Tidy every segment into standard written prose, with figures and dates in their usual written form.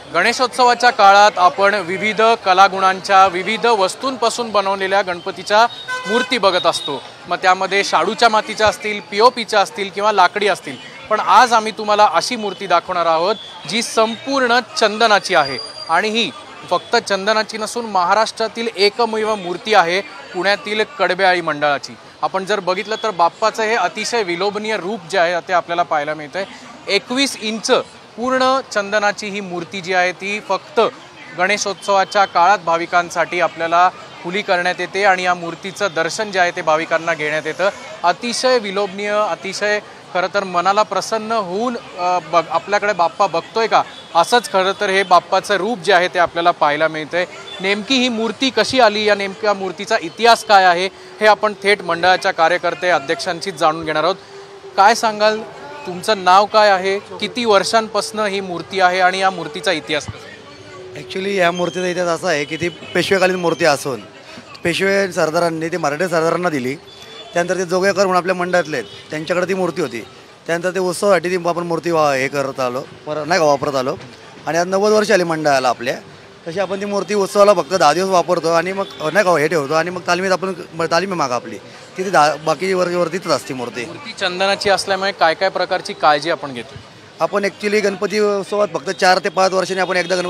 गणेशोत्सवाच्या काळात आपण विविध कलागुणांच्या विविध वस्तूंपासून बनवलेल्या गणपतीच्या मूर्ती बघत असतो। मग त्यामध्ये शाडूच्या मातीच्या असतील, पीओपीच्या असतील किंवा लाकडी असतील। पण आज आम्ही तुम्हाला अशी मूर्ती दाखवणार आहोत जी संपूर्ण चंदनाची आहे आणि ही फक्त चंदनाची नसून महाराष्ट्रातील एकमेव मूर्ती आहे पुण्यातील कडब्याळी मंडळाची। आपण जर बघितलं तर बाप्पाचं हे अतिशय विलोभनीय रूप जे आहे ते आपल्याला पाहायला मिळतंय। 21 इंच पूर्ण चंदनाची ही मूर्ती जी आहे ती फक्त गणेशोत्सवाच्या काळात भाविकांसाठी आपल्याला खुली करण्यात येते आणि या मूर्तीचं दर्शन जे आहे ते भाविकांना घेण्यात येतं। अतिशय विलोभनीय, अतिशय खरं तर मनाला प्रसन्न होऊन आपल्याकडे बाप्पा बघतोय का असंच खरं तर हे बाप्पाचं रूप जे आहे ते आपल्याला पाहायला मिळतंय। नेमकी ही मूर्ती कशी आली, या नेमक्या मूर्तीचा इतिहास काय आहे हे आपण थेट मंडळाच्या कार्यकर्ते अध्यक्षांशीच जाणून घेणार आहोत। काय सांगाल, तुमचं नाव काय आहे, किती वर्षांपासून ही मूर्ती आहे आणि या मूर्तीचा इतिहास कसा? ॲक्च्युली या मूर्तीचा इतिहास असा आहे की ती पेशवेकालीन मूर्ती असून पेशवे सरदारांनी ती मराठी सरदारांना दिली। त्यानंतर ते जोगेकर म्हणून आपल्या मंडळातले आहेत, त्यांच्याकडे ती मूर्ती होती। त्यानंतर ते उत्सवासाठी ती आपण मूर्ती हे करत आलो, नाही का वापरत आलो आणि आज 90 वर्ष आली मंडळाला आपल्या। तशी आपण ती मूर्ती उत्सवाला फक्त 10 दिवस वापरतो आणि मग नाही का हे ठेवतो आणि मग तालमीत आपण तालीम मागा आपली तिथे बाकी वरतीच असते मूर्ती। मूर्ती चंदनाची असल्यामुळे काय काय प्रकारची काळजी आपण घेतो? आपण ॲक्च्युली गणपती उत्सवात फक्त 4 ते 5 वर्षांनी आपण एकदा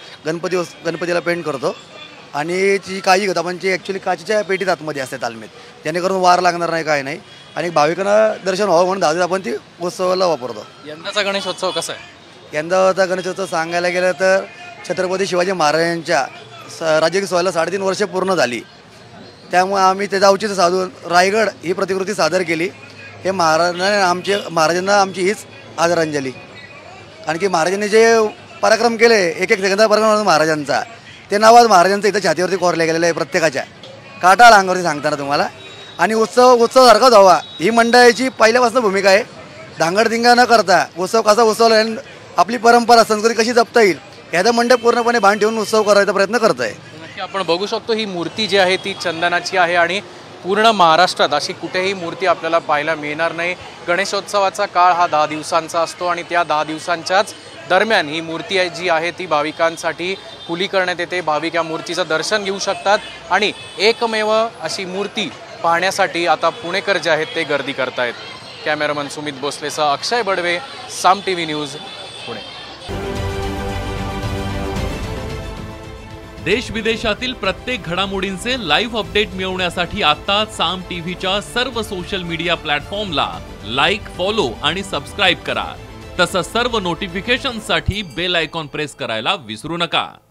गणपतीला पेंट करतो आणि जी काळजी घेतो आपण, जी ॲक्च्युली काचेच्या पेटीत आतमध्ये असते तालमीत, जेणेकरून वार लागणार नाही, काय नाही आणि भाविकांना दर्शन व्हावं म्हणून 10 दिवस आपण ती उत्सवाला वापरतो। यंदाचा गणेशोत्सव कसा आहे? यंदाचा गणेशोत्सव सांगायला गेलं तर छत्रपती शिवाजी महाराजांच्या राज्याभिषेक सोहळ्याला 3.5 वर्ष पूर्ण झाली, त्यामुळे आम्ही त्याचं औचित्य साधून रायगड ही प्रतिकृती सादर केली। हे महाराजांना आमची हीच आदरांजली। आणखी महाराजांनी जे पराक्रम केले, एक सेकंदा पराक्रम महाराजांचा, ते नाव आज महाराजांचं इथं छातीवरती कोरले गेलेलं आहे प्रत्येकाच्या, काटाळ अंगावरती सांगताना तुम्हाला। आणि उत्सवासारखाच व्हावा ही मंडळाची पहिल्यापासून भूमिका आहे। धांगडधिंगा न करता उत्सव कसा उत्सवला आपली परंपरा संस्कृती कशी जपता येईल याचा मंडळ पूर्णपणे भान ठेवून उत्सव करायचा प्रयत्न करत आहे। नक्की आपण बघू शकतो ही मूर्ती जी आहे ती चंदनाची आहे आणि पूर्ण महाराष्ट्रात अशी कुठेही मूर्ती आपल्याला पाहायला मिळणार नाही। गणेशोत्सवाचा काळ हा 10 दिवसांचा असतो आणि त्या 10 दिवसांच्याच दरम्यान ही मूर्ती जी आहे ती भाविकांसाठी खुली करण्यात येते। भाविक या मूर्तीचं दर्शन घेऊ शकतात आणि एकमेव अशी मूर्ती पाहण्यासाठी आता पुणेकर जे आहेत ते गर्दी करतायत। कॅमेरामन सुमित भोसलेसह अक्षय बडवे, साम टीव्ही न्यूज, पुणे। देश विदेशातील प्रत्येक घडामोडींचे लाईव्ह अपडेट मिळवण्यासाठी आता साम टीव्हीच्या सर्व सोशल मीडिया प्लॅटफॉर्मला लाईक, फॉलो आणि सबस्क्राईब करा। तसंच सर्व नोटिफिकेशनसाठी बेल आयकॉन प्रेस करायला विसरू नका।